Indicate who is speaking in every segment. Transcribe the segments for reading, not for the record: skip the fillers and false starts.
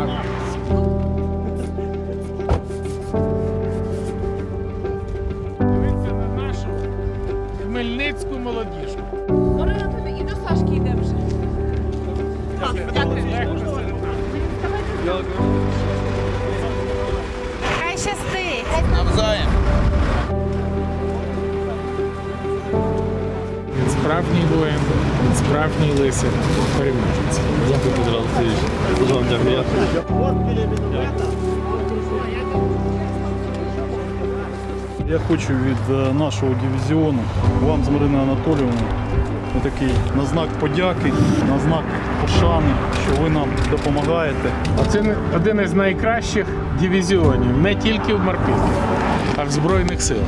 Speaker 1: Дивіться на нашу хмельницьку молодіжку.
Speaker 2: Марина, тобі і до Сашки йде вже. Дякую.
Speaker 3: Хай щастить!
Speaker 4: Навзаєм.
Speaker 1: Він справжній воїн, він справжній лицар, переможець.
Speaker 5: Дякую, Петро Олексійович. Дуже вам дякую.
Speaker 6: Я хочу від нашого дивізіону вам з Мариною Анатоліївною такий на знак подяки, на знак пошани, що ви нам допомагаєте.
Speaker 1: Це один із найкращих дивізіонів, не тільки в морпіхах, а в Збройних силах.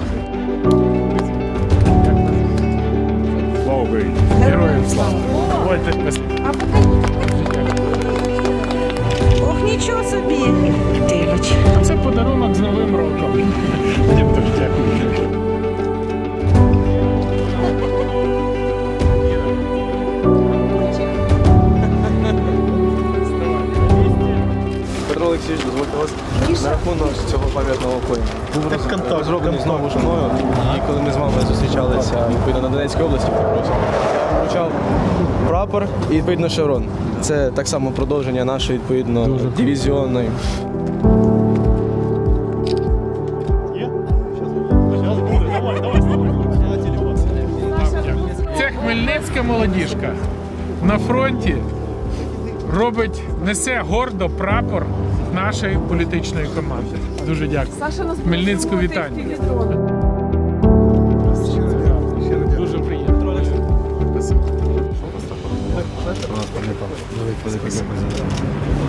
Speaker 6: Слава Україні!
Speaker 1: Героям слава! Давайте
Speaker 3: Ох, нічого собі! Дивич.
Speaker 1: це подарунок з Новим роком. Дім теж дякую.
Speaker 5: Петро Олексійович, дозвольте вас на рахунок цього пам'ятного коїна. Був розроблений знову ж мною, і коли ми з вами зустрічалися відповідно на Донецькій області, я вручав прапор і відповідно шеврон. Це так само продовження нашої відповідно дивізіонної.
Speaker 1: Ця хмельницька молодіжка на фронті несе гордо прапор нашої політичної команди. Дуже дякую. Хмельницьку вітання. Дуже приємно. Спасибо.